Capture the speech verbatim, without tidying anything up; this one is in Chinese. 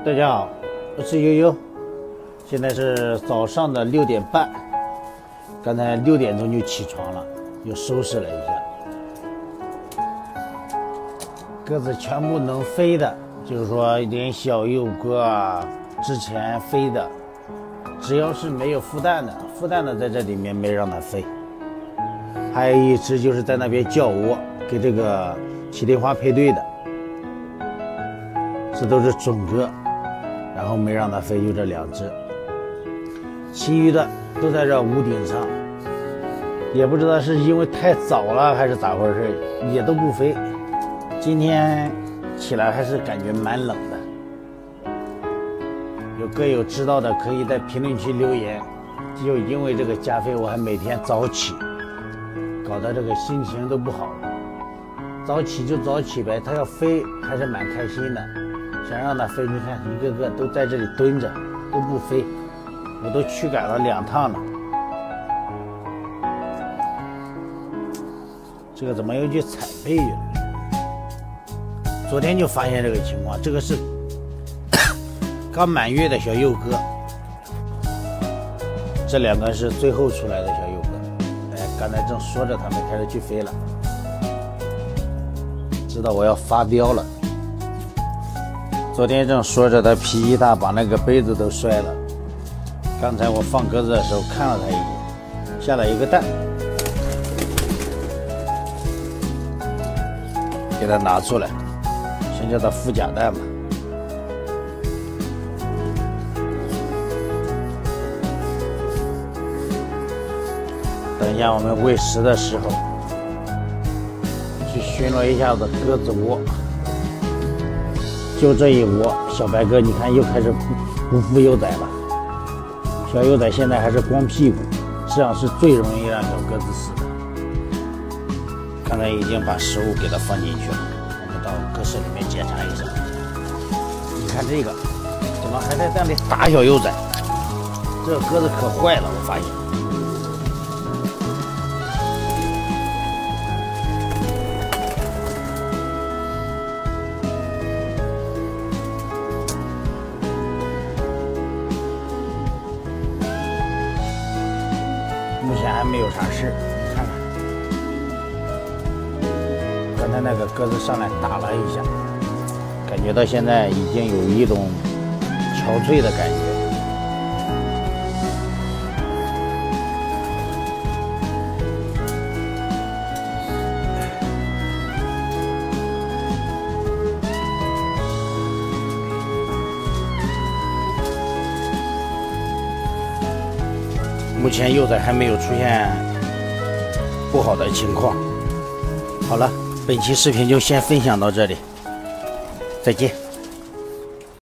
大家好，我是悠悠，现在是早上的六点半，刚才六点钟就起床了，又收拾了一下。鸽子全部能飞的，就是说连小幼鸽啊，之前飞的，只要是没有孵蛋的，孵蛋的在这里面没让它飞。还有一只就是在那边叫窝，给这个麒麟花配对的，这都是种鸽。然后没让它飞，就这两只，其余的都在这屋顶上，也不知道是因为太早了还是咋回事，也都不飞。今天起来还是感觉蛮冷的。有鸽友知道的可以在评论区留言。就因为这个加菲，我还每天早起，搞得这个心情都不好。早起就早起呗，它要飞还是蛮开心的。想让它飞，你看一个个都在这里蹲着，都不飞，我都驱赶了两趟了。这个怎么又去踩背去了？昨天就发现这个情况，这个是刚满月的小幼鸽，这两个是最后出来的小幼鸽。哎，刚才正说着它们开始去飞了，知道我要发飙了。昨天正说着，他脾气大，把那个杯子都摔了。刚才我放鸽子的时候看了他一眼，下了一个蛋，给他拿出来，先叫他孵假蛋吧。等一下我们喂食的时候，去巡逻一下子鸽子窝。就这一窝小白鸽，你看又开始不孵幼崽了。小幼崽现在还是光屁股，这样是最容易让小鸽子死的。刚才已经把食物给它放进去了，我们到鸽室里面检查一下。你看这个怎么还在那里打小幼崽？这个鸽子可坏了，我发现。目前还没有啥事，你看看，刚才那个鸽子上来打了一下，感觉到现在已经有一种憔悴的感觉。目前幼崽还没有出现不好的情况。好了，本期视频就先分享到这里，再见。